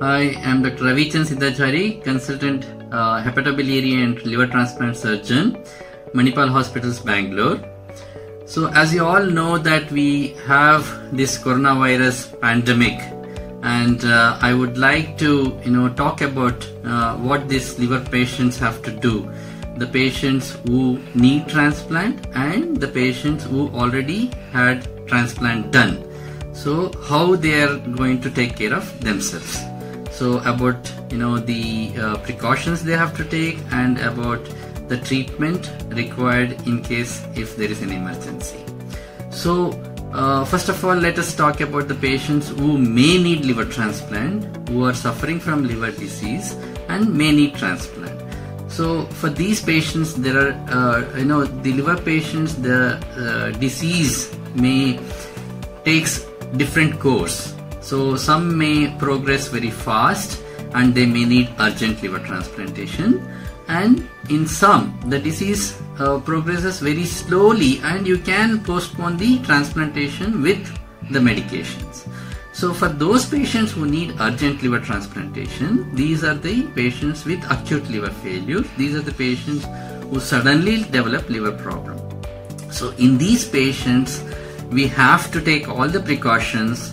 I am Dr. Ravichandra Siddhachari, consultant hepatobiliary and liver transplant surgeon, Manipal Hospitals, Bangalore. So as you all know that we have this coronavirus pandemic, and I would like to talk about what these liver patients have to do. The patients who need transplant and the patients who already had transplant done. So how they are going to take care of themselves. So about the precautions they have to take and about the treatment required in case if there is an emergency. So first of all, let us talk about the patients who may need liver transplant, who are suffering from liver disease and may need transplant. So for these patients, there are the liver patients, the disease may takes different course. So some may progress very fast and they may need urgent liver transplantation, and in some the disease progresses very slowly and you can postpone the transplantation with the medications. So for those patients who need urgent liver transplantation, these are the patients with acute liver failure. These are the patients who suddenly develop liver problem. So in these patients, we have to take all the precautions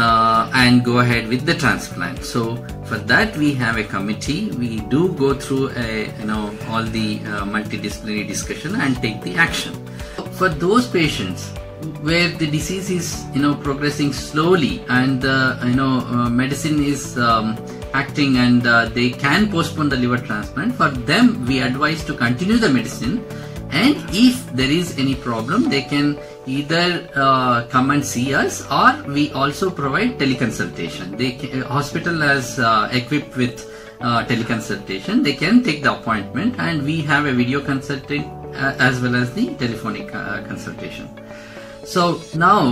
and go ahead with the transplant. So for that we have a committee. We do go through all the multidisciplinary discussion and take the action. For those patients where the disease is progressing slowly and medicine is acting and they can postpone the liver transplant, for them we advise to continue the medicine, and if there is any problem they can either come and see us, or we also provide teleconsultation. Hospital has equipped with teleconsultation. They can take the appointment and we have a video consulting as well as the telephonic consultation. So now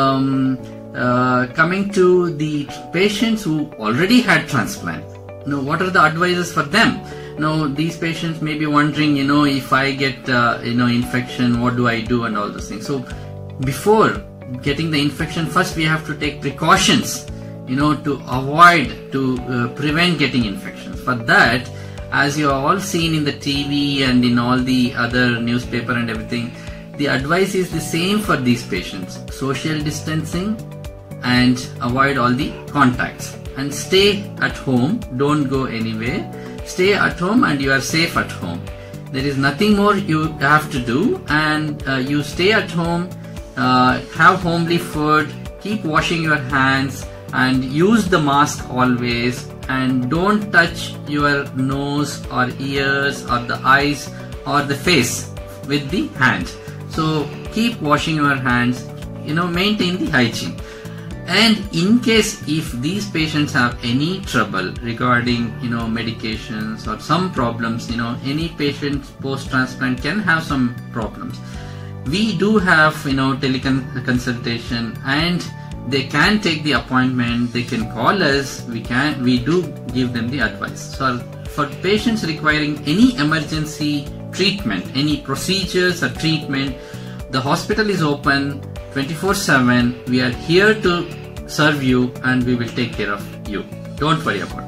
coming to the patients who already had transplant, what are the advices for them? Now these patients may be wondering, if I get infection, what do I do and all those things. So before getting the infection, first we have to take precautions, to avoid, to prevent getting infections. For that, as you have all seen in the TV and in all the other newspaper and everything, the advice is the same for these patients. Social distancing and avoid all the contacts and stay at home. Don't go anywhere. Stay at home and you are safe at home. There is nothing more you have to do, and you stay at home, have homely food, keep washing your hands and use the mask always, and don't touch your nose or ears or the eyes or the face with the hand. So keep washing your hands, maintain the hygiene. And in case if these patients have any trouble regarding medications or some problems, any patient post transplant can have some problems. We do have teleconsultation and they can take the appointment. They can call us. We do give them the advice. So for patients requiring any emergency treatment, any procedures or treatment, the hospital is open 24/7. We are here to serve you and we will take care of you. Don't worry about it.